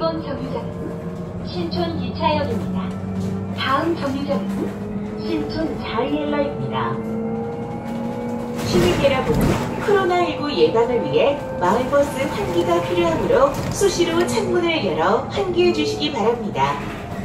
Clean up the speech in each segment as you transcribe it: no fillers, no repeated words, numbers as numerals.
이번 정류장은 신촌 기차역입니다. 다음 정류장은 신촌 자이엘러입니다. 시민 여러분, 코로나19 예방을 위해 마을버스 환기가 필요하므로 수시로 창문을 열어 환기해 주시기 바랍니다.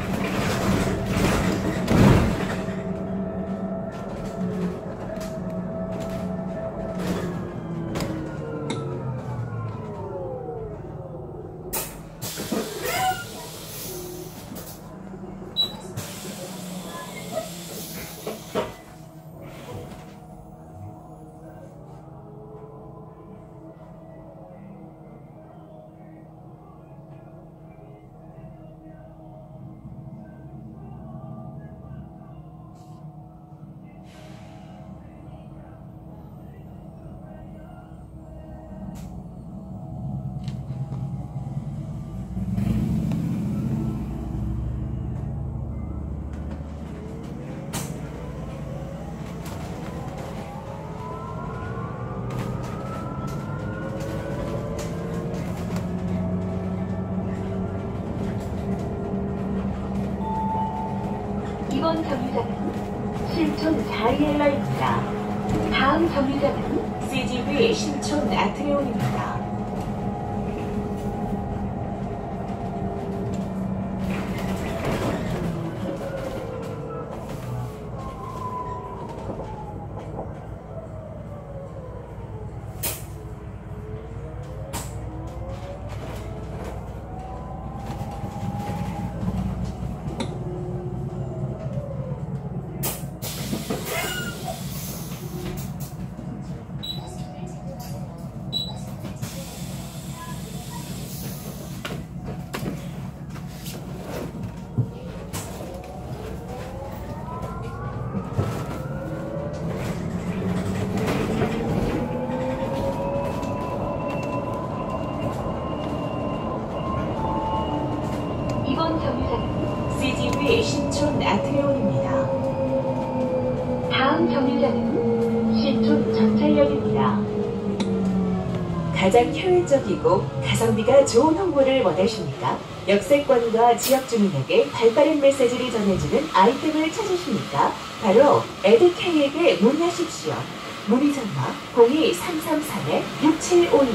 이번 정류장은 신촌 자이엘러입니다. 다음 정류장은 CGV 신촌 아트레온입니다. 이번 정류장은 CGV 신촌 아트레온입니다. 다음 정류장은 신촌 전철역입니다. 가장 효율적이고 가성비가 좋은 홍보를 원하십니까? 역세권과 지역주민에게 발빠른 메시지를 전해주는 아이템을 찾으십니까? 바로 에드K에게 문의하십시오. 문의 전화 02333-6751.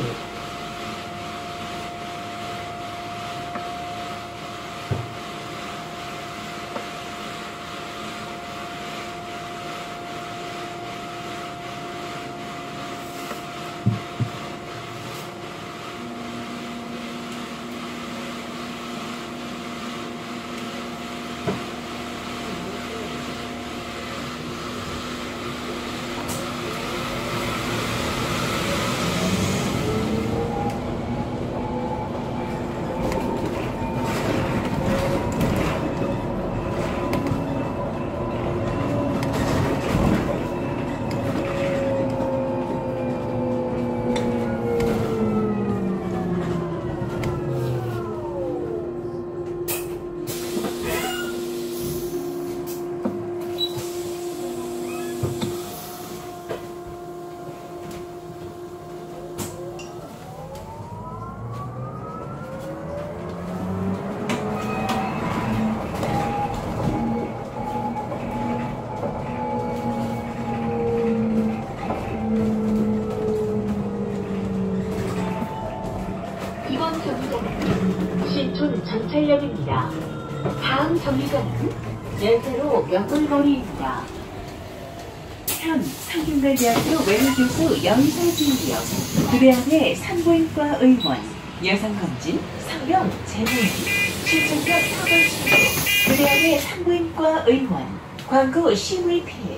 이번 정류장은 신촌 전철역입니다. 다음 정류장은 연세로 명골거리입니다. 현 상균관대학교 외래교수 영사진이요. 그대 안에 산부인과 의원, 여성검진, 성병 재무인, 실천적 사벌치료, 그대 안에 산부인과 의원, 광고 심의 피해.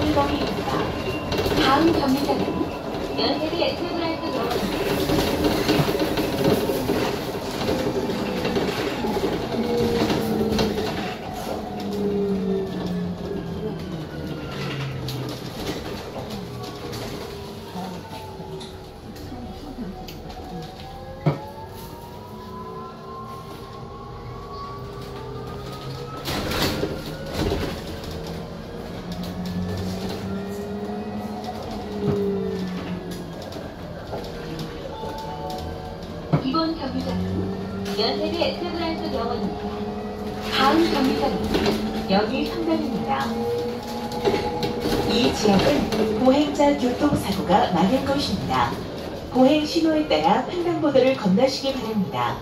상거리입니다. 다음 정류장은 연세대 세브란스 병원입니다. 이번 정류장은 연세대 세브란스 병원입니다. 다음 정류장은 여기 성당입니다. 이 지역은 보행자 교통사고가 많은 곳입니다. 보행 신호에 따라 횡단보도를 건너시기 바랍니다.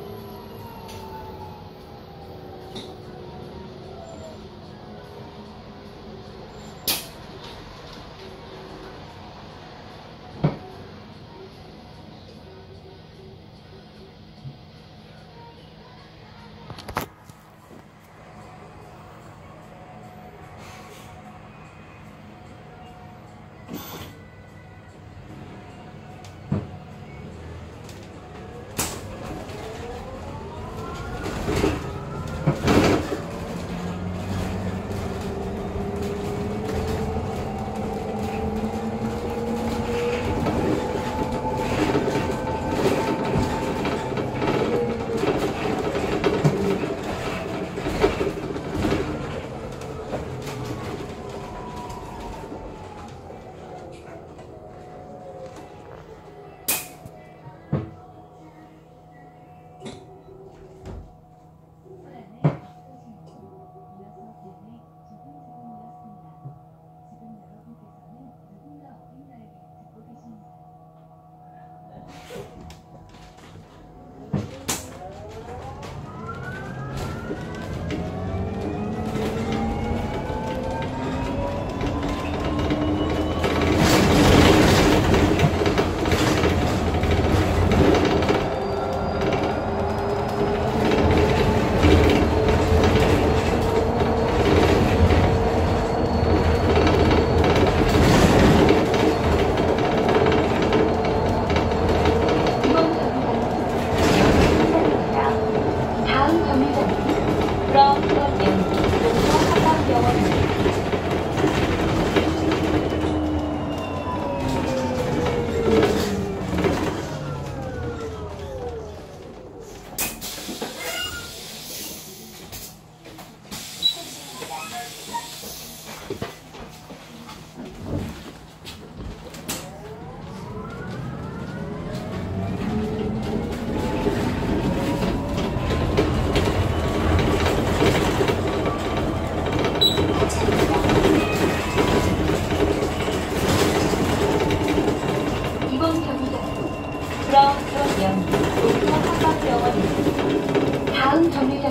다음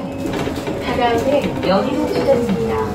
정류장은 가까운데 여의도 지점입니다.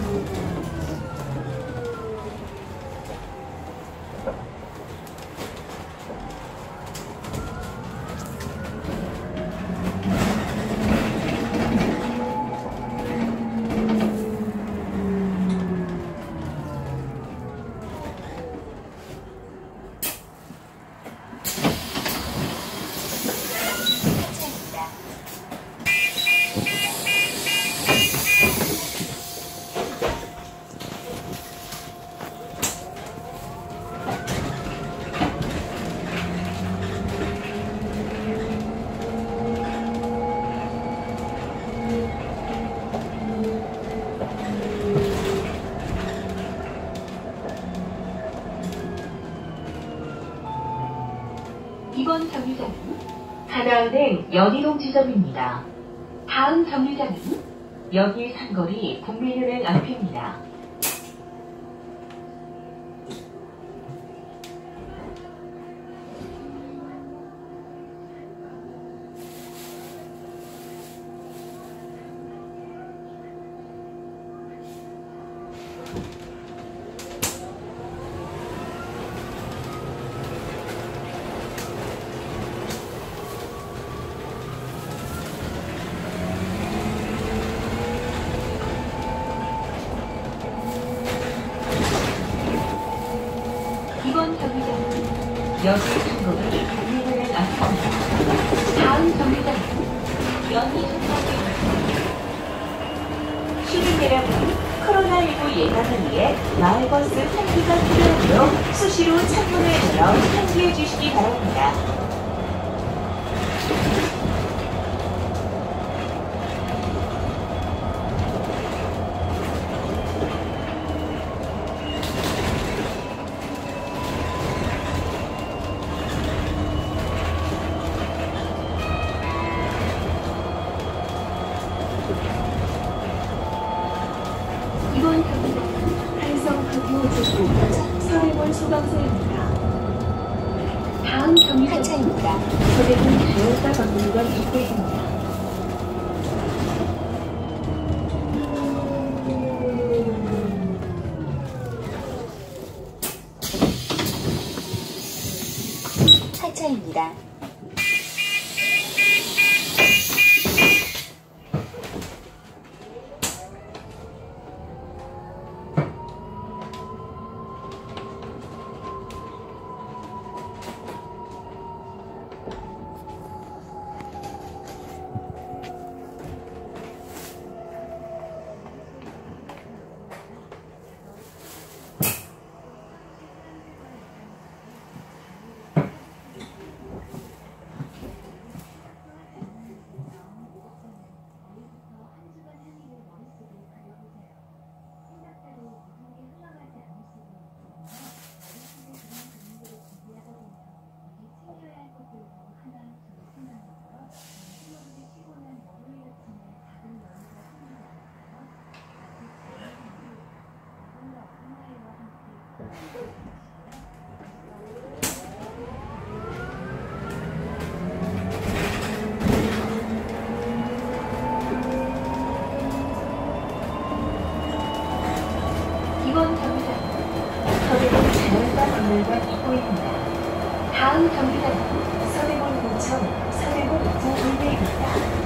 이번 정류장은 하나은행 연희동 지점입니다. 다음 정류장은 여기 상거리 국민은행 앞입니다. 여기 항공이 운행하는 앞입니다. 다음 정류장은 연희 항공입니다. 시민 여러분, 코로나19 예방을 위해 마을버스 환기가 필요하므로 수시로 창문을 열어 환기해 주시기 바랍니다. 이번 경기는 한성크뷰 제9 서대문 소방서입니다. 다음 경기는 하차입니다. 서대문 자연사 박물관 입구입니다. 하차입니다. 이번 경기장은 서대문 자연사 박물관 입구입니다. 다음 경기장은 서대문구청 서대문 구의회입니다.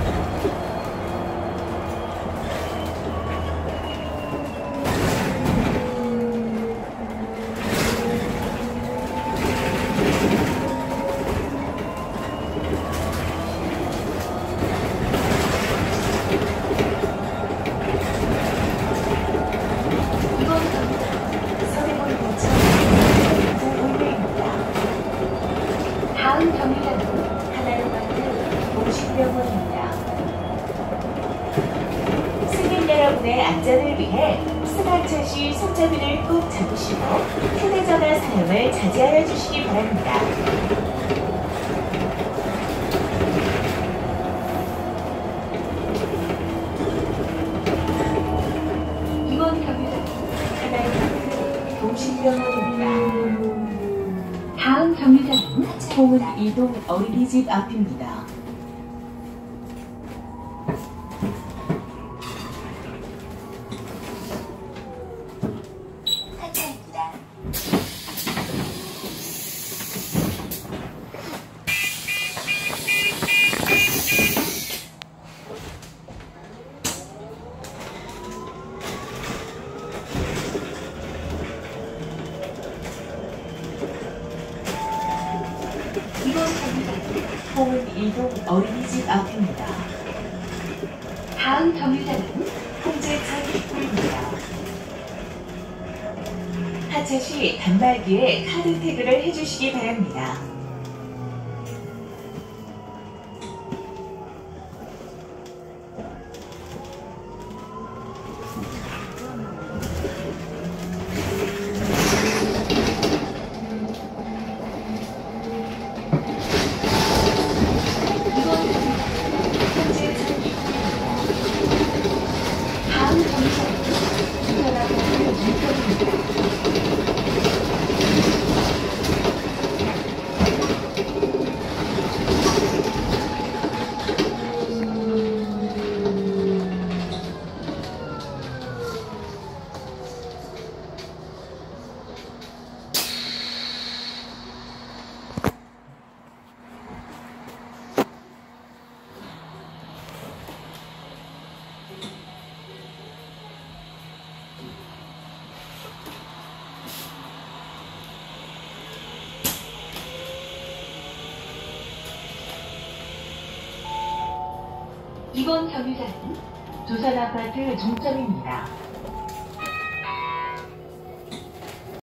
다음 경기장은 하나로마트 공식병원입니다. 승객 여러분의 안전을 위해 승하차 시 손잡이를 꼭 잡으시고 휴대전화 사용을 자제하여 주시기 바랍니다. 이번 경기장은 하나로마트 공식병원입니다. 다음 경유장은 홍은 이동 어린이집 앞입니다. 하차입니다. 이번 경유장은 홍은 이동 어린이집 앞입니다. 다음 경유장은 홍제천 입구입니다. 하차 시 단말기에 카드 태그를 해주시기 바랍니다. 이번 경유장은 두산 아파트 종점입니다.